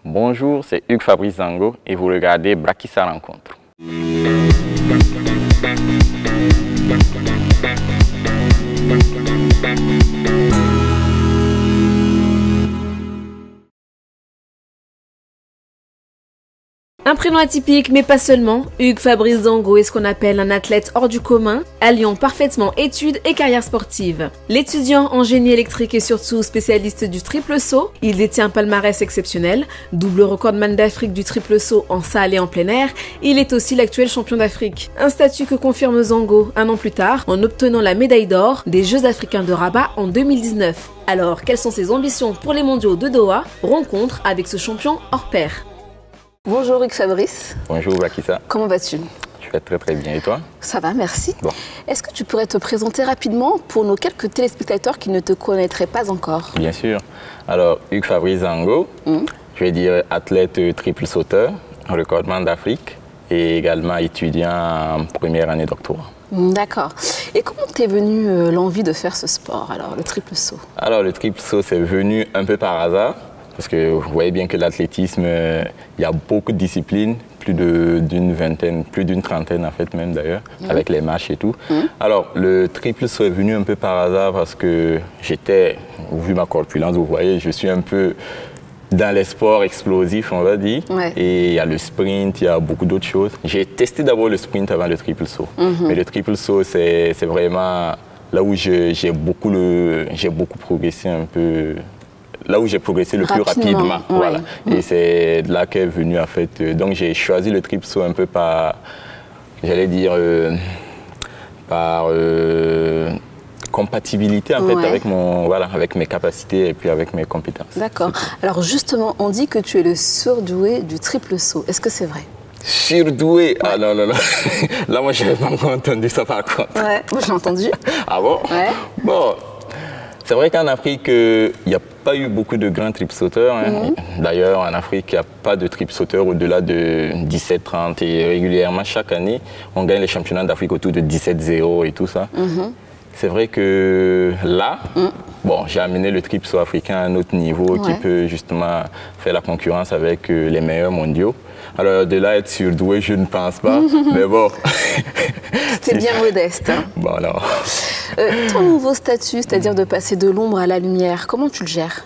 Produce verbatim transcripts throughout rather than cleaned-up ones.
Bonjour, c'est Hugues Fabrice Zango et vous regardez Brakissa Rencontre. Un prénom atypique, mais pas seulement, Hugues Fabrice Zango est ce qu'on appelle un athlète hors du commun, alliant parfaitement études et carrière sportive. L'étudiant en génie électrique est surtout spécialiste du triple saut. Il détient un palmarès exceptionnel, double recordman d'Afrique du triple saut en salle et en plein air. Il est aussi l'actuel champion d'Afrique. Un statut que confirme Zango un an plus tard en obtenant la médaille d'or des Jeux africains de Rabat en deux mille dix-neuf. Alors, quelles sont ses ambitions pour les mondiaux de Doha? Rencontre avec ce champion hors pair. Bonjour Hugues Fabrice. Bonjour Brakissa. Comment vas-tu? Je vais très très bien et toi? Ça va, merci. Bon. Est-ce que tu pourrais te présenter rapidement pour nos quelques téléspectateurs qui ne te connaîtraient pas encore? Bien sûr. Alors, Hugues Fabrice Zango, mmh. je vais dire athlète triple sauteur, recordman d'Afrique et également étudiant en première année doctorat. D'accord. Et comment t'es venu euh, l'envie de faire ce sport, alors, le triple saut? Alors, le triple saut, c'est venu un peu par hasard. Parce que vous voyez bien que l'athlétisme, euh, il y a beaucoup de disciplines, plus d'une vingtaine, plus d'une trentaine en fait même d'ailleurs, mmh. avec les marches et tout. Mmh. Alors le triple saut est venu un peu par hasard parce que j'étais, vu ma corpulence, vous voyez, je suis un peu dans les sports explosifs, on va dire. Ouais. Et il y a le sprint, il y a beaucoup d'autres choses. J'ai testé d'abord le sprint avant le triple saut. Mmh. Mais le triple saut, c'est vraiment là où j'ai beaucoup, beaucoup progressé un peu. Là où j'ai progressé le rapidement, plus rapidement. Ouais. Voilà. Et c'est de là qu'est venu en fait. Donc j'ai choisi le triple saut un peu par, j'allais dire, euh, par euh, compatibilité en fait ouais. avec, mon, voilà, avec mes capacités et puis avec mes compétences. D'accord. Alors justement, on dit que tu es le surdoué du triple saut. Est-ce que c'est vrai? Surdoué? Ouais. Ah non, non, non. Là, moi, je n'avais pas encore entendu ça par contre. Ouais, moi, j'ai entendu. Ah bon? Ouais. Bon. C'est vrai qu'en Afrique, il euh, n'y a pas eu beaucoup de grands triple sauteurs. Hein. Mmh. D'ailleurs, en Afrique, il n'y a pas de triple sauteurs au-delà de dix-sept trente. Et régulièrement, chaque année, on gagne les championnats d'Afrique autour de dix-sept zéro et tout ça. Mmh. C'est vrai que là, mmh. bon, j'ai amené le triple saut africain à un autre niveau ouais. qui peut justement faire la concurrence avec euh, les meilleurs mondiaux. Alors, de là, être surdoué, je ne pense pas. Mais bon. C'est bien modeste. Hein. Bon, non. Euh, ton nouveau statut, c'est-à-dire de passer de l'ombre à la lumière, comment tu le gères?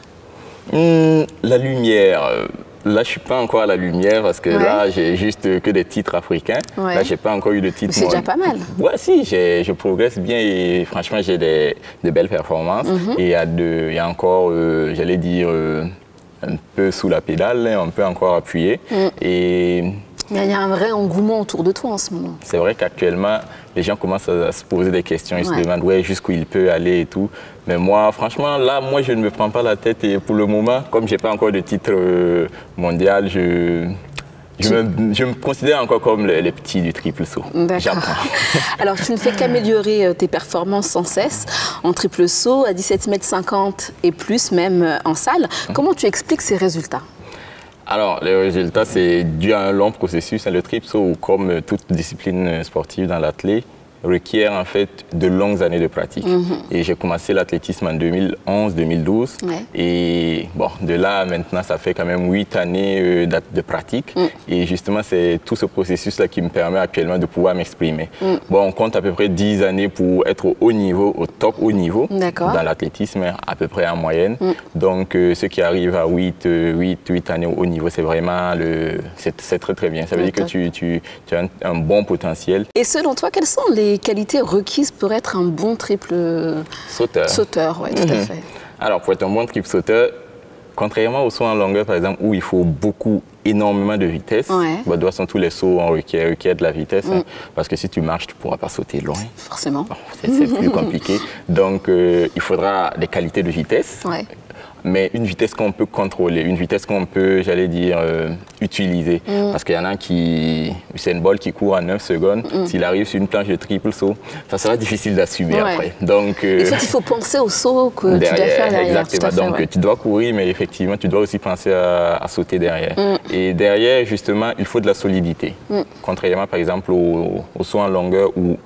Mmh, La lumière, euh, là je ne suis pas encore à la lumière parce que ouais. là j'ai juste que des titres africains. Ouais. Là je n'ai pas encore eu de titre. C'est déjà pas mal. Ouais, si, je progresse bien et franchement j'ai des, de belles performances. Mmh. Et il y, a de, il y a encore, euh, j'allais dire, euh, un peu sous la pédale, on peut encore appuyer. Mmh. Et il y a un vrai engouement autour de toi en ce moment. C'est vrai qu'actuellement, les gens commencent à se poser des questions. Ils ouais. se demandent ouais, jusqu'où il peut aller et tout. Mais moi, franchement, là, moi, je ne me prends pas la tête. Et pour le moment, comme je n'ai pas encore de titre euh, mondial, je, je, me, je me considère encore comme les, les petits du triple saut. D'accord. Alors, tu ne fais qu'améliorer tes performances sans cesse en triple saut, à dix-sept mètres cinquante et plus, même en salle. Hum. Comment tu expliques ces résultats? Alors, les résultats, c'est dû à un long processus. Le triple saut, comme toute discipline sportive dans l'athlète, requiert en fait de longues années de pratique. Mm-hmm. Et j'ai commencé l'athlétisme en deux mille onze deux mille douze. Ouais. Et bon, de là maintenant, ça fait quand même huit années euh, de, de pratique. Mm. Et justement, c'est tout ce processus-là qui me permet actuellement de pouvoir m'exprimer. Mm. Bon, on compte à peu près dix années pour être au haut niveau, au top haut niveau dans l'athlétisme, à peu près en moyenne. Mm. Donc, euh, ceux qui arrivent à huit, huit années au haut niveau, c'est vraiment le, c'est très très bien. Ça veut dire que tu, tu, tu as un, un bon potentiel. Et selon toi, quels sont les qualités requises pour être un bon triple sauteur? Sauteur, oui, tout mm-hmm. à fait. Alors, pour être un bon triple sauteur, contrairement au saut en longueur, par exemple, où il faut beaucoup, énormément de vitesse, ouais. bah, de toute façon, tous les sauts requièrent, requièrent de la vitesse, mm. hein, parce que si tu marches, tu ne pourras pas sauter loin. Forcément. Bon, c'est plus compliqué. Donc, euh, il faudra des qualités de vitesse. Ouais. Mais une vitesse qu'on peut contrôler, une vitesse qu'on peut, j'allais dire, euh, utiliser. Mm. Parce qu'il y en a qui, c'est une balle qui court à neuf secondes. Mm. S'il arrive sur une planche de triple saut, ça sera difficile d'assumer ouais. après. Donc, euh, en fait, il faut penser au saut que derrière, tu dois faire derrière. Exactement. Fait, Donc, ouais. tu dois courir, mais effectivement, tu dois aussi penser à, à sauter derrière. Mm. Et derrière, justement, il faut de la solidité. Mm. Contrairement, par exemple, au, au saut en longueur où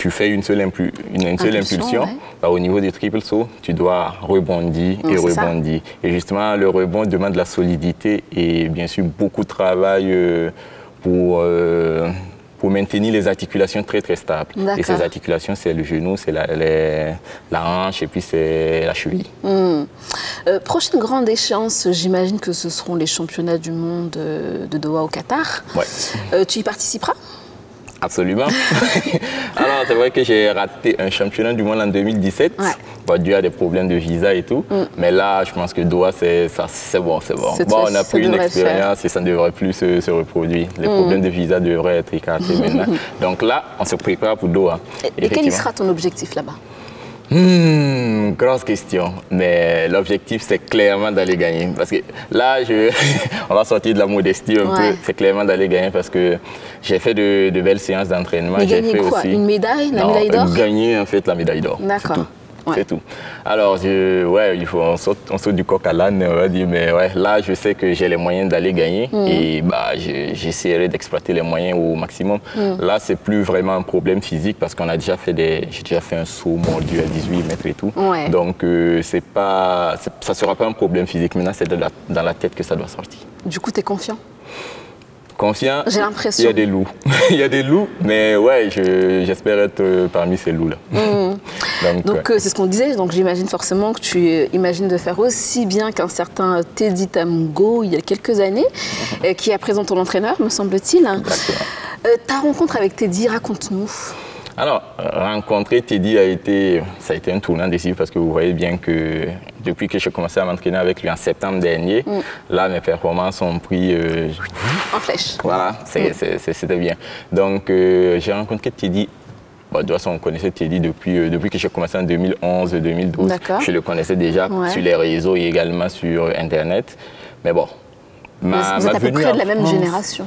tu fais une seule, impu une, une seule impulsion, impulsion ouais. bah, au niveau du triple saut, tu dois rebondir et rebondir. Ça. Et justement, le rebond demande de la solidité et bien sûr beaucoup de travail euh, pour, euh, pour maintenir les articulations très très stables. Et ces articulations, c'est le genou, c'est la, la hanche et puis c'est la cheville. Mmh. Euh, prochaine grande échéance, j'imagine que ce seront les championnats du monde de Doha au Qatar. Ouais. Euh, tu y participeras ? Absolument. Alors, c'est vrai que j'ai raté un championnat du monde en deux mille dix-sept, ouais. bon, dû à des problèmes de visa et tout. Mm. Mais là, je pense que Doha, c'est bon, c'est bon. Bon, on a pris une expérience faire. Et ça ne devrait plus se, se reproduire. Les mm. problèmes de visa devraient être écartés maintenant. Donc là, on se prépare pour Doha. Et, et quel sera ton objectif là-bas? Hmm, grosse question, mais l'objectif c'est clairement d'aller gagner. Parce que là, je... on va sortir de la modestie un ouais. peu, c'est clairement d'aller gagner parce que j'ai fait de, de belles séances d'entraînement. Mais gagner quoi aussi... Une médaille, la non, médaille d'or? Gagner en fait la médaille d'or. D'accord. Ouais. C'est tout. Alors, je, ouais, il faut, on, saute, on saute du coq à l'âne, on va dire, mais ouais, là, je sais que j'ai les moyens d'aller gagner mmh. et bah, j'essaierai d'exploiter les moyens au maximum. Mmh. Là, c'est plus vraiment un problème physique parce qu'on a déjà fait des, j'ai déjà fait un saut mordu à dix-huit mètres et tout. Ouais. Donc, euh, c'est pas, ça ne sera pas un problème physique. Maintenant, c'est dans la tête que ça doit sortir. Du coup, tu es confiant? Confiant. J'ai l'impression. Il y a des loups. Il y a des loups, mais ouais, j'espère je, être parmi ces loups-là. Mmh. Donc, Donc ouais. euh, c'est ce qu'on disait. Donc, j'imagine forcément que tu imagines de faire aussi bien qu'un certain Teddy Tamungo il y a quelques années, mmh. euh, qui est à présent ton entraîneur, me semble-t-il. Exactement. Euh, ta rencontre avec Teddy, raconte-nous. Alors, rencontrer Teddy a été, ça a été un tournant décisif parce que vous voyez bien que depuis que j'ai commencé à m'entraîner avec lui en septembre dernier, mm. là, mes performances ont pris... Euh, en flèche. Voilà, c'était mm. bien. Donc, euh, j'ai rencontré Teddy. Bon, de toute façon, on connaissait Teddy depuis, euh, depuis que j'ai commencé en deux mille onze deux mille douze. Je le connaissais déjà ouais. sur les réseaux et également sur Internet. Mais bon, ma, vous êtes ma à peu près de la même génération.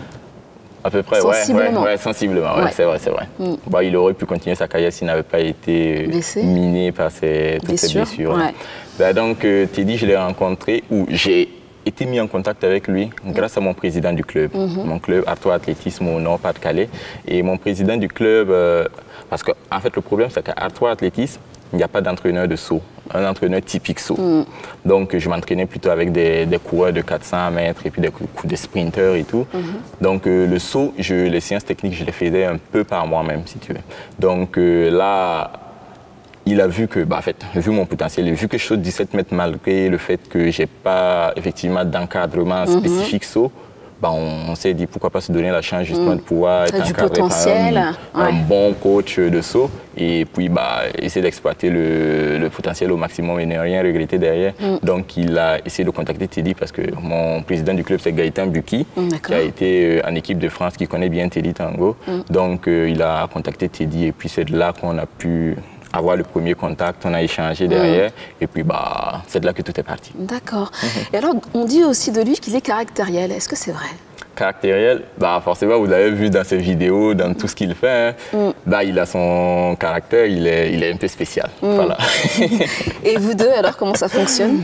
À peu près, sensiblement. Ouais, ouais, sensiblement, ouais, ouais. c'est vrai, c'est vrai. Mm. Bon, il aurait pu continuer sa carrière s'il n'avait pas été Blessé. miné par ces, toutes ces blessures. Ouais. Ben, donc, euh, Teddy, je l'ai rencontré où j'ai été mis en contact avec lui grâce à mon président du club, mm-hmm. mon club Artois Athlétisme au Nord-Pas-de-Calais. Et mon président du club, euh, parce qu'en en fait, le problème, c'est qu'à Artois Athlétisme, il n'y a pas d'entraîneur de saut, un entraîneur typique saut. Mm. Donc, je m'entraînais plutôt avec des, des coureurs de quatre cents mètres et puis des, des sprinteurs et tout. Mm-hmm. Donc, euh, le saut, je, les séances techniques, je les faisais un peu par moi-même, si tu veux. Donc, euh, là, il a vu que, bah, en fait, vu mon potentiel, vu que je saute dix-sept mètres malgré le fait que je n'ai pas effectivement d'encadrement mm-hmm. spécifique saut, bah, on, on s'est dit pourquoi pas se donner la chance justement mmh. de pouvoir être encadré par un, un ouais. bon coach de saut et puis bah, essayer d'exploiter le, le potentiel au maximum et ne rien regretter derrière. Mmh. Donc il a essayé de contacter Teddy parce que mon président du club c'est Gaëtan Buki mmh, qui a été en équipe de France, qui connaît bien Teddy Tango. Mmh. Donc euh, il a contacté Teddy et puis c'est de là qu'on a pu avoir le premier contact, on a échangé derrière, mmh. et puis bah, c'est de là que tout est parti. D'accord. Mmh. Et alors, on dit aussi de lui qu'il est caractériel. Est-ce que c'est vrai? Caractériel, bah, forcément, vous avez vu dans ses vidéos, dans tout ce qu'il fait, hein, mmh. bah, il a son caractère, il est, il est un peu spécial. Mmh. Voilà. Et vous deux, alors, comment ça fonctionne?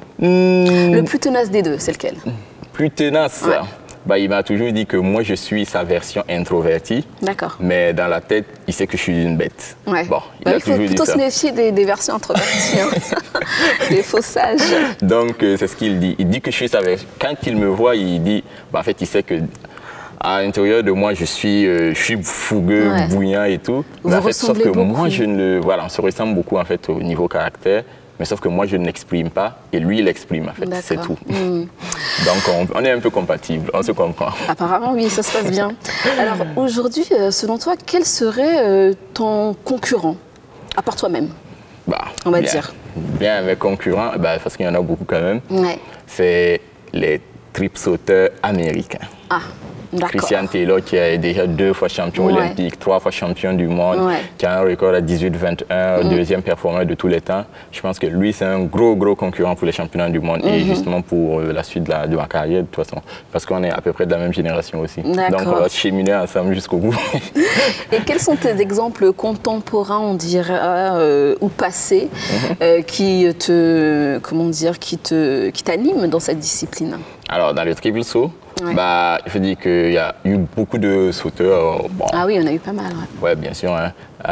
mmh. Le plus tenace des deux, c'est lequel? Plus tenace ouais. Bah, il m'a toujours dit que moi, je suis sa version introvertie. D'accord. Mais dans la tête, il sait que je suis une bête. Ouais. Bon, il, bah, a il faut plutôt se méfier des, des versions introverties, hein. Des faux sages. Donc, euh, c'est ce qu'il dit. Il dit que je suis sa version. Quand il me voit, il dit, bah, en fait, il sait que à l'intérieur de moi, je suis, euh, je suis fougueux, ouais. bouillant et tout. Vous en fait, sauf que beaucoup. moi, je ne le... Voilà, on se ressemble beaucoup, en fait, au niveau caractère. Mais sauf que moi, je ne l'exprime pas et lui, il l'exprime, en fait. C'est tout. Mmh. Donc, on, on est un peu compatibles, on se comprend. Apparemment, oui, ça se passe bien. Alors, aujourd'hui, selon toi, quel serait ton concurrent, à part toi-même, bah, on va bien, dire? Bien, mes concurrents, bah, parce qu'il y en a beaucoup quand même, ouais. c'est les trip sauteurs américains. Ah. Christian Taylor, qui est déjà deux fois champion ouais. olympique, trois fois champion du monde, ouais. qui a un record à dix-huit vingt et un, mmh. deuxième performeur de tous les temps. Je pense que lui, c'est un gros, gros concurrent pour les championnats du monde mmh. et justement pour la suite de, la, de ma carrière, de toute façon, parce qu'on est à peu près de la même génération aussi. Donc, on va cheminer ensemble jusqu'au bout. Et quels sont tes exemples contemporains, on dirait, euh, ou passés, mmh. euh, qui te, comment dire, qui te, qui t'animent dans cette discipline? Alors, dans le triple saut, ouais. bah, je dis qu'il y a eu beaucoup de sauteurs. Bon, ah oui, on a eu pas mal. Oui, ouais, bien sûr. Hein,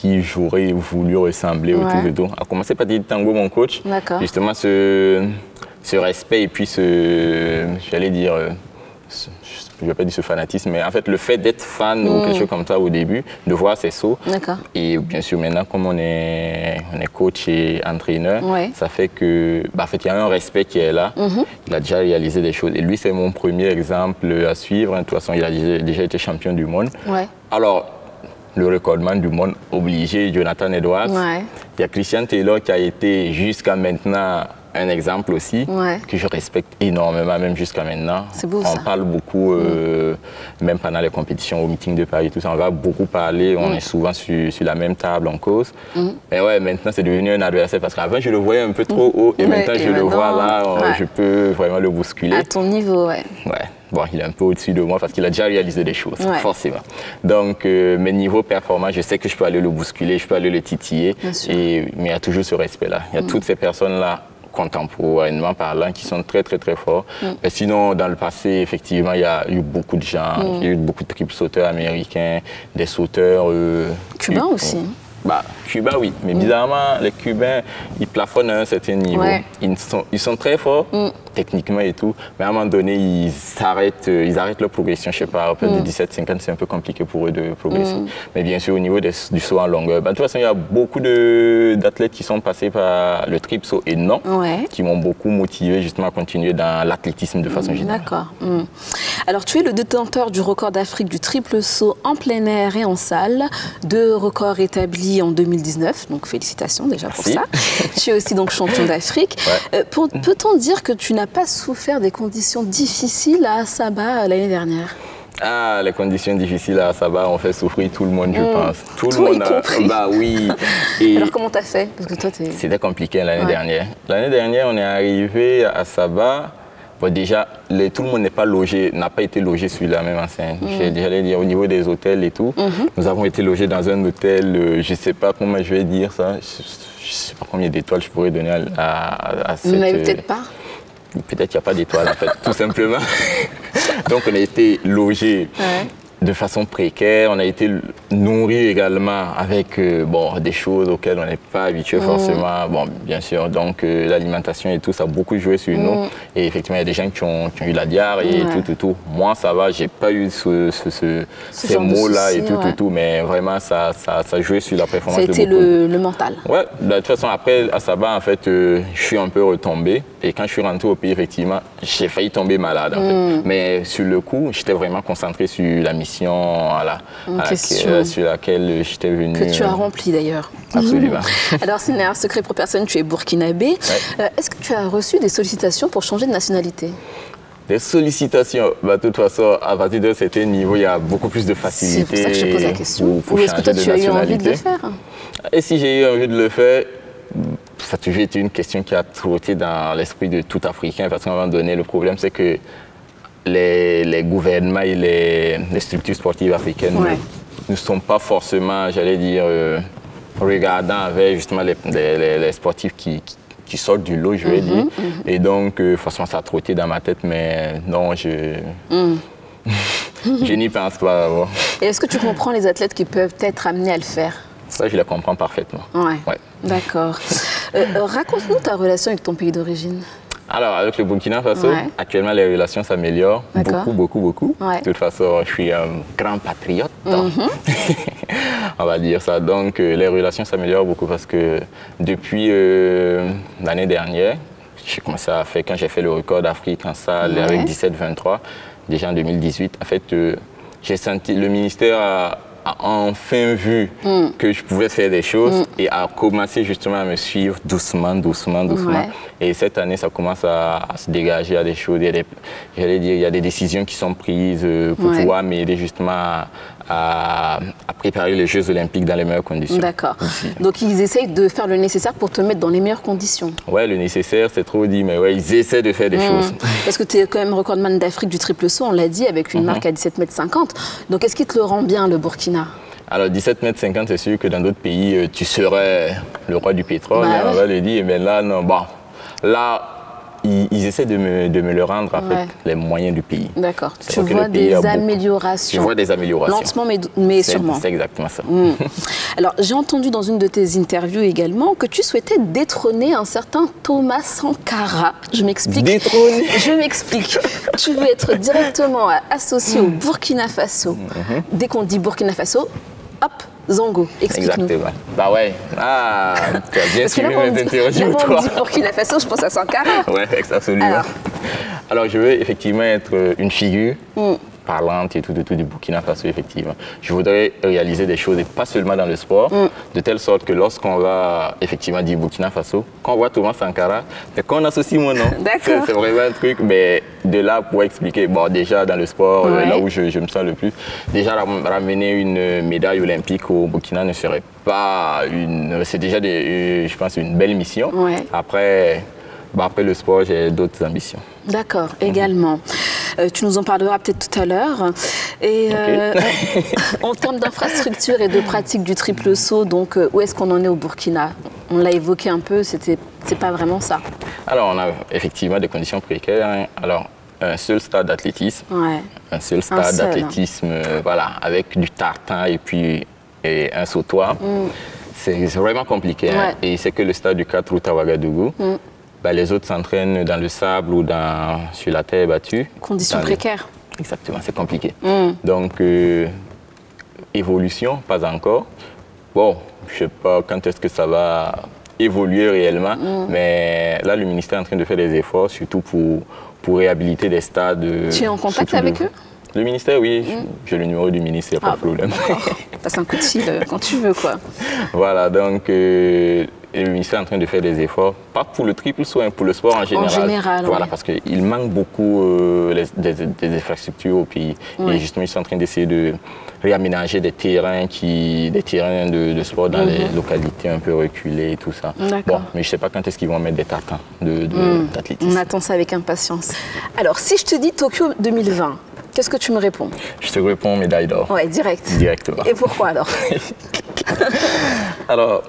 qui j'aurais voulu ressembler ouais. autour de tout. À commencer par Didi Tango, mon coach. Justement, ce, ce respect et puis ce, j'allais dire, ce, je ne vais pas dire ce fanatisme, mais en fait, le fait d'être fan mmh. ou quelque chose comme ça au début, de voir ses sauts. Et bien sûr, maintenant, comme on est, on est coach et entraîneur, ouais. ça fait que, bah, en fait, il y a un respect qui est là. Mmh. Il a déjà réalisé des choses. Et lui, c'est mon premier exemple à suivre. De toute façon, il a déjà été champion du monde. Ouais. Alors, le recordman du monde obligé, Jonathan Edwards. Ouais. Il y a Christian Taylor qui a été jusqu'à maintenant un exemple aussi, ouais. que je respecte énormément, même jusqu'à maintenant. C'est beau, on ça. parle beaucoup, euh, mmh. même pendant les compétitions, au meeting de Paris, tout ça, on va beaucoup parler, on mmh. est souvent sur, sur la même table en cause. Mmh. Mais ouais, maintenant, c'est devenu un adversaire, parce qu'avant, je le voyais un peu trop haut, et ouais, maintenant, et je maintenant, le vois là, on, ouais. je peux vraiment le bousculer. À ton niveau, ouais. Ouais. Bon, il est un peu au-dessus de moi parce qu'il a déjà réalisé des choses, ouais. forcément. Donc, euh, mes niveaux performants, je sais que je peux aller le bousculer, je peux aller le titiller, et, mais il y a toujours ce respect-là. Il y a mmh. toutes ces personnes-là, contemporainement parlant, qui sont très, très, très forts. Mm. Mais sinon, dans le passé, effectivement, il y a eu beaucoup de gens, mm. il y a eu beaucoup de triple sauteurs américains, des sauteurs... Euh, cubains euh, aussi. Bah, Cuba, oui. Mais mm. bizarrement, les Cubains, ils plafonnent à un certain niveau. Ouais. Ils, sont, ils sont très forts, mm. techniquement et tout. Mais à un moment donné, ils arrêtent, ils arrêtent leur progression. Je sais pas, après mm. de dix-sept cinquante, c'est un peu compliqué pour eux de progresser. Mm. Mais bien sûr, au niveau des, du saut en longueur, bah, de toute façon, il y a beaucoup d'athlètes qui sont passés par le triple saut et non, ouais. qui m'ont beaucoup motivé justement à continuer dans l'athlétisme de façon mm. générale. D'accord. Mm. Alors, tu es le détenteur du record d'Afrique du triple saut en plein air et en salle. Deux records établis en deux mille dix-neuf, donc félicitations déjà pour Merci. ça. Tu es aussi donc champion d'Afrique. Ouais. Euh, Peut-on dire que tu n'as pas souffert des conditions difficiles à Asaba l'année dernière? Ah, les conditions difficiles à Asaba ont fait souffrir tout le monde, je mmh. pense. Tout Toi le monde y compris. A... Bah oui. Et alors comment t'as fait? Parce que toi, t'es... C'était compliqué l'année ouais. dernière. L'année dernière, on est arrivé à Asaba. Bon, déjà, les, tout le monde n'est pas logé, n'a pas été logé sur la même enseigne. Mmh. J'allais dire au niveau des hôtels et tout. Mmh. Nous avons été logés dans un hôtel, euh, je ne sais pas comment je vais dire ça. Je ne sais pas combien d'étoiles je pourrais donner à, à, à cette... Vous n'avez peut-être pas? Peut-être qu'il n'y a pas d'étoiles en fait, tout simplement. Donc on a été logés ouais. de façon précaire, on a été nourris également avec euh, bon, des choses auxquelles on n'est pas habitué mmh. forcément. Bon, bien sûr, donc euh, l'alimentation et tout, ça a beaucoup joué sur mmh. nous. Et effectivement, il y a des gens qui ont, qui ont eu la diarrhée et ouais. tout, tout, tout. Moi, ça va, j'ai pas eu ce, ce, ce, ce ces mots-là et tout, ouais. tout, tout, mais vraiment, ça, ça, ça jouait sur la performance. Ça a été de beaucoup. Le, le mental. Ouais, de toute façon, après Asaba, en fait, euh, je suis un peu retombé. Et quand je suis rentré au pays, effectivement, j'ai failli tomber malade. En mmh. fait. Mais sur le coup, j'étais vraiment concentré sur la mission à la, à laquelle, euh, sur laquelle j'étais venu. Que tu as rempli d'ailleurs. Absolument. Alors, ce n'est un secret pour personne, tu es burkinabé. Ouais. Euh, Est-ce que tu as reçu des sollicitations pour changer de nationalité? Des sollicitations, bah, de toute façon, à partir d'un certain niveau, il y a beaucoup plus de facilité. C'est pour ça que je te pose la question. Ou est-ce que toi, tu as eu envie de le faire? Et si j'ai eu envie de le faire, ça a toujours été une question qui a trotté dans l'esprit de tout Africain, parce qu'à un moment donné, le problème, c'est que les, les gouvernements et les, les structures sportives africaines ouais. ne, ne sont pas forcément, j'allais dire, euh, regardant avec justement les, les, les sportifs qui, qui, qui sortent du lot, je vais mm-hmm, dire. Mm-hmm. Et donc, euh, forcément, ça a trotté dans ma tête, mais non, je... Mm. je n'y pense pas. Bon. Et est-ce que tu comprends les athlètes qui peuvent être amenés à le faire? Ça, je les comprends parfaitement. Ouais. ouais. D'accord. Euh, Raconte-nous ta relation avec ton pays d'origine. Alors, avec le Burkina Faso, ouais. actuellement, les relations s'améliorent beaucoup, beaucoup, beaucoup. Ouais. De toute façon, je suis un grand patriote, mm-hmm. on va dire ça. Donc, euh, les relations s'améliorent beaucoup parce que depuis euh, l'année dernière, j'ai commencé à faire, quand j'ai fait le record d'Afrique en salle ouais. avec dix-sept vingt-trois, déjà en deux mille dix-huit, en fait, euh, j'ai senti, le ministère a, a enfin vu mm. que je pouvais faire des choses mm. et a commencé justement à me suivre doucement, doucement, doucement. Ouais. Et cette année, ça commence à, à se dégager à des choses. Il y a des, j'allais dire, il y a des décisions qui sont prises pour ouais. pouvoir m'aider justement à, à, à préparer les Jeux Olympiques dans les meilleures conditions. D'accord. Donc, ils essayent de faire le nécessaire pour te mettre dans les meilleures conditions. Ouais, le nécessaire, c'est trop dit, mais ouais, ils essaient de faire des mmh. choses. Parce que tu es quand même recordman d'Afrique du triple saut, on l'a dit, avec une mmh. marque à dix-sept mètres cinquante. Donc, est-ce qu'il te le rend bien, le Burkina? Alors, dix-sept mètres cinquante, c'est sûr que dans d'autres pays, tu serais le roi du pétrole, bah, ouais. on va le dire. Mais là, non, bon. Là, ils, ils essaient de me, de me le rendre, en ouais. fait, les moyens du pays. D'accord. Tu vois des améliorations. Je vois des améliorations. Lentement, mais, mais sûrement. C'est exactement ça. Mmh. Alors, j'ai entendu dans une de tes interviews également que tu souhaitais détrôner un certain Thomas Sankara. Je m'explique. Détrôner. Je m'explique. Tu veux être directement associé au Burkina Faso. Mmh. Dès qu'on dit Burkina Faso, hop, Zango, explique-nous. Exactement. Bah ouais. Ah, tu as bien suivi mes interviews, toi. Quand on dit Burkina Faso, je pense à Sankara. Ouais, absolument. Alors, Alors je veux effectivement être une figure mm. parlante et tout, de tout du Burkina Faso, effectivement. Je voudrais réaliser des choses, et pas seulement dans le sport, mm. de telle sorte que lorsqu'on va effectivement dire Burkina Faso, quand on voit Thomas Sankara, qu'on associe mon nom. D'accord. C'est vraiment un truc, mais de là pour expliquer, bon, déjà dans le sport, ouais. là où je, je me sens le plus, déjà ramener une médaille olympique au Burkina ne serait pas une... C'est déjà, des, je pense, une belle mission. Ouais. Après... Bah après le sport, j'ai d'autres ambitions. D'accord, également. Euh, tu nous en parleras peut-être tout à l'heure. Et okay. euh, en termes d'infrastructure et de pratique du triple saut, donc euh, où est-ce qu'on en est au Burkina? On l'a évoqué un peu, c'était, c'est pas vraiment ça. Alors, on a effectivement des conditions précaires. Hein. Alors, un seul stade d'athlétisme, ouais. un seul stade d'athlétisme, euh, voilà, avec du tartan et puis et un sautoir. Mm. C'est vraiment compliqué. Ouais. Hein. Et c'est que le stade du quatre août à Ouagadougou. Mm. Bah, les autres s'entraînent dans le sable ou dans, sur la terre battue. Conditions précaires. Les... Exactement, c'est compliqué. Mm. Donc, euh, évolution, pas encore. Bon, je ne sais pas quand est-ce que ça va évoluer réellement, mm. mais là, le ministère est en train de faire des efforts, surtout pour, pour réhabiliter des stades. Tu es en contact avec de... eux? Le ministère, oui, mm. j'ai le numéro du ministre, il n'y a ah, pas de problème. Passe un coup de fil quand tu veux, quoi. Voilà, donc... Euh, Et le ministère est en train de faire des efforts, pas pour le triple saut, hein, pour le sport en général. En général, voilà, oui. parce qu'il manque beaucoup euh, les, des, des infrastructures au pays. Oui. Et justement, ils sont en train d'essayer de réaménager des terrains, qui, des terrains de, de sport dans mm-hmm. les localités un peu reculées et tout ça. Bon, mais je ne sais pas quand est-ce qu'ils vont mettre des tartans de, de, mm. d'athlétisme. On attend ça avec impatience. Alors, si je te dis Tokyo deux mille vingt, qu'est-ce que tu me réponds? Je te réponds médaille d'or. Ouais, direct. Directement. Et pourquoi alors? Alors...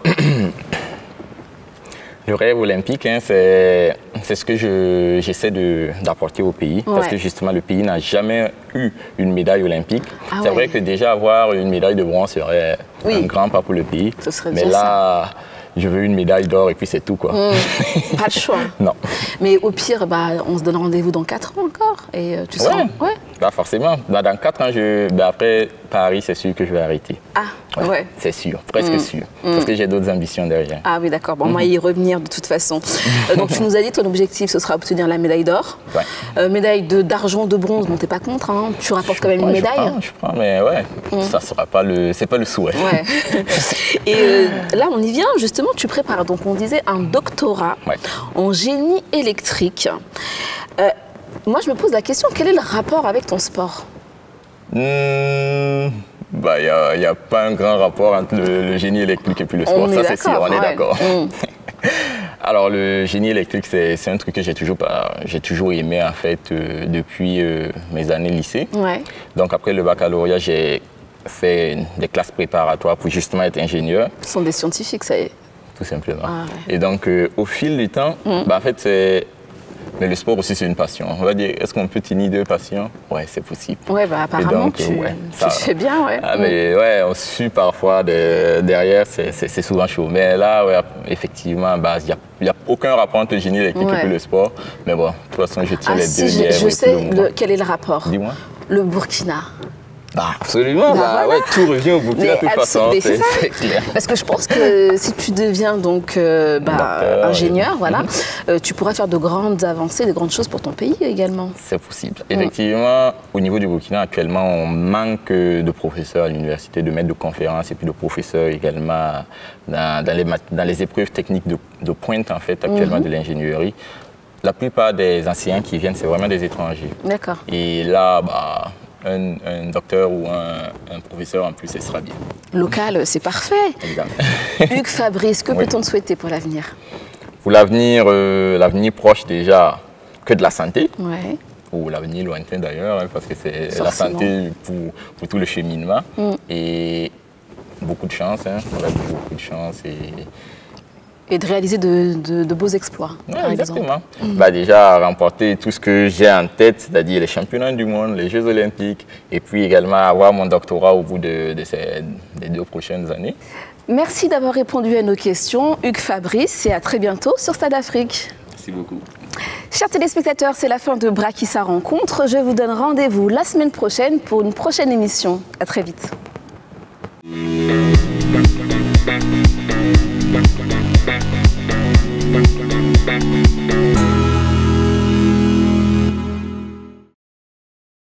Le rêve olympique, hein, c'est ce que j'essaie je, d'apporter au pays. Ouais. Parce que justement, le pays n'a jamais eu une médaille olympique. Ah c'est ouais. vrai que déjà avoir une médaille de bronze serait oui. un grand pas pour le pays. Ce serait Mais là, ça. je veux une médaille d'or et puis c'est tout, quoi. Mmh. Pas le choix. Non. Mais au pire, bah, on se donne rendez-vous dans quatre ans encore. Et tu ouais. sens... ouais. Bah forcément. Bah, dans quatre ans, je... bah, après Paris, c'est sûr que je vais arrêter. Ah, ouais. ouais. C'est sûr, presque mmh. sûr. Mmh. Parce que j'ai d'autres ambitions derrière. Ah oui, d'accord. Bon, mmh. on va y revenir de toute façon. euh, donc, tu nous as dit, ton objectif, ce sera obtenir la médaille d'or. Ouais. Euh, médaille d'argent, de, de bronze, bon, t'es pas contre, hein. Tu rapportes quand même ouais, une médaille. Je prends, je prends, mais ouais, mmh. ça sera pas le... C'est pas le souhait. Ouais. Et euh, là, on y vient, justement, tu prépares, donc on disait, un doctorat ouais. en génie électrique. Euh, moi, je me pose la question, quel est le rapport avec ton sport? Mmh, bah, il n'y a, a pas un grand rapport entre le, le génie électrique et puis le sport, on ça c'est sûr, on ouais. est d'accord. Mmh. Alors le génie électrique, c'est un truc que j'ai toujours, toujours aimé en fait euh, depuis euh, mes années lycée. Ouais. Donc après le baccalauréat, j'ai fait des classes préparatoires pour justement être ingénieur. Ce sont des scientifiques, ça y est. Tout simplement. Ah, ouais. Et donc euh, au fil du temps, mmh. bah, en fait c'est... Mais le sport aussi, c'est une passion. On va dire, est-ce qu'on peut tenir deux passions? Ouais, c'est possible. Ouais, bah apparemment, donc, tu, ouais, ça, tu fais bien, ouais. Ah, mais ouais, on suit parfois de, derrière, c'est souvent chaud. Mais là, ouais, effectivement, bah, il n'y a, a aucun rapport entre le génie électrique ouais. et le sport. Mais bon, de toute façon, je tiens ah, les si, deux. Je, je sais le, quel est le rapport. Dis-moi. Le Burkina. Bah, absolument, bah, bah, voilà. ouais, tout revient au Burkina de toute façon, c'est clair. Parce que je pense que si tu deviens donc euh, bah, Docteur, ingénieur, et... voilà, mm-hmm. euh, tu pourras faire de grandes avancées, de grandes choses pour ton pays également. C'est possible. Mm. Effectivement, au niveau du Burkina, actuellement, on manque de professeurs à l'université, de maîtres de conférences et puis de professeurs également dans, dans, les, dans les épreuves techniques de, de pointe, en fait, actuellement mm-hmm. de l'ingénierie. La plupart des enseignants qui viennent, c'est vraiment des étrangers. D'accord. Et là, bah... Un, un docteur ou un, un professeur en plus, ce sera bien. Local, c'est parfait. Hugues Fabrice, que oui. peut-on te souhaiter pour l'avenir? Pour l'avenir, euh, l'avenir proche déjà, que de la santé. Ouais. Ou l'avenir lointain d'ailleurs, hein, parce que c'est la santé pour, pour tout le cheminement. Mm. Et beaucoup de chance, hein, on a beaucoup de chance. Et et de réaliser de, de, de beaux exploits, Ouais, par exactement. exemple. Mmh. Bah, déjà, remporter tout ce que j'ai en tête, c'est-à-dire les championnats du monde, les Jeux olympiques, et puis également avoir mon doctorat au bout de, de ces des deux prochaines années. Merci d'avoir répondu à nos questions, Hugues Fabrice, et à très bientôt sur Stade Afrique. Merci beaucoup. Chers téléspectateurs, c'est la fin de Brakissa Rencontre. Je vous donne rendez-vous la semaine prochaine pour une prochaine émission. À très vite.